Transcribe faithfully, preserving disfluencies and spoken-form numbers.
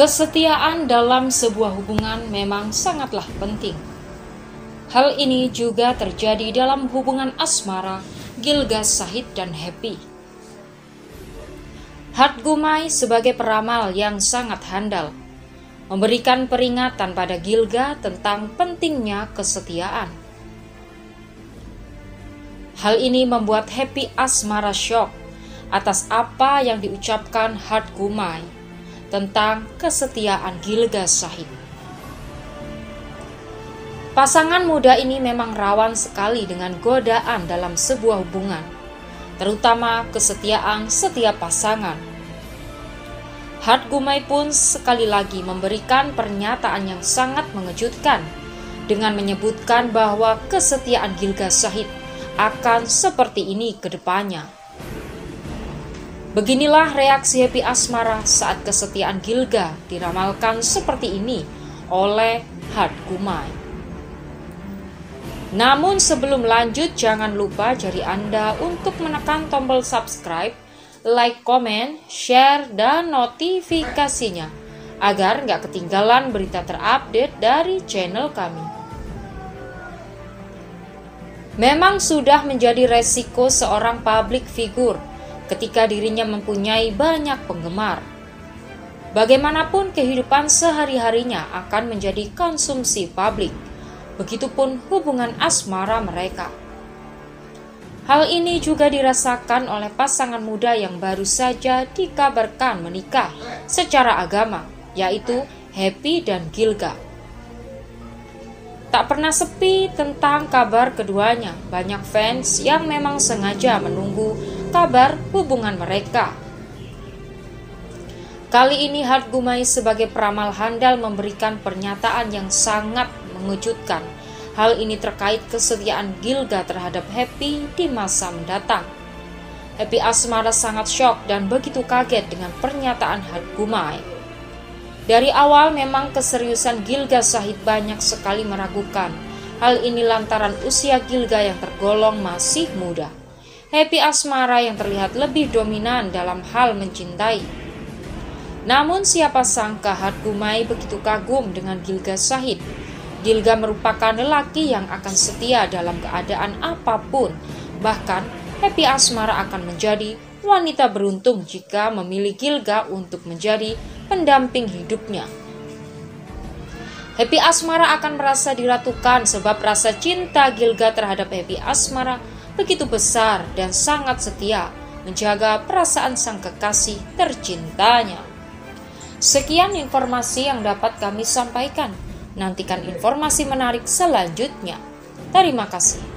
Kesetiaan dalam sebuah hubungan memang sangatlah penting. Hal ini juga terjadi dalam hubungan asmara Gilga Syahid dan Happy. Hatgumai sebagai peramal yang sangat handal memberikan peringatan pada Gilga tentang pentingnya kesetiaan. Hal ini membuat Happy asmara syok atas apa yang diucapkan Hatgumai tentang kesetiaan Gilga Syahid. Pasangan muda ini memang rawan sekali dengan godaan dalam sebuah hubungan, terutama kesetiaan setiap pasangan. Hatgumai pun sekali lagi memberikan pernyataan yang sangat mengejutkan dengan menyebutkan bahwa kesetiaan Gilga Syahid akan seperti ini ke depannya. Beginilah reaksi Happy asmara saat kesetiaan Gilga diramalkan seperti ini oleh Hatgumai. Namun sebelum lanjut, jangan lupa jari Anda untuk menekan tombol subscribe, like, komen, share, dan notifikasinya agar nggak ketinggalan berita terupdate dari channel kami. Memang sudah menjadi resiko seorang public figure ketika dirinya mempunyai banyak penggemar. Bagaimanapun kehidupan sehari-harinya akan menjadi konsumsi publik, begitupun hubungan asmara mereka. Hal ini juga dirasakan oleh pasangan muda yang baru saja dikabarkan menikah secara agama, yaitu Happy dan Gilga. Tak pernah sepi tentang kabar keduanya. Banyak fans yang memang sengaja menunggu kabar hubungan mereka. Kali ini Hatgumai sebagai peramal handal memberikan pernyataan yang sangat mengejutkan. Hal ini terkait kesetiaan Gilga terhadap Happy di masa mendatang. Happy asmara sangat syok dan begitu kaget dengan pernyataan Hatgumai. Dari awal memang keseriusan Gilga Syahid banyak sekali meragukan. Hal ini lantaran usia Gilga yang tergolong masih muda. Happy asmara yang terlihat lebih dominan dalam hal mencintai. Namun siapa sangka Hatgumai begitu kagum dengan Gilga Syahid. Gilga merupakan lelaki yang akan setia dalam keadaan apapun. Bahkan Happy asmara akan menjadi wanita beruntung jika memilih Gilga untuk menjadi pendamping hidupnya. Happy asmara akan merasa diratukan sebab rasa cinta Gilga terhadap Happy asmara begitu besar dan sangat setia menjaga perasaan sang kekasih tercintanya. Sekian informasi yang dapat kami sampaikan. Nantikan informasi menarik selanjutnya. Terima kasih.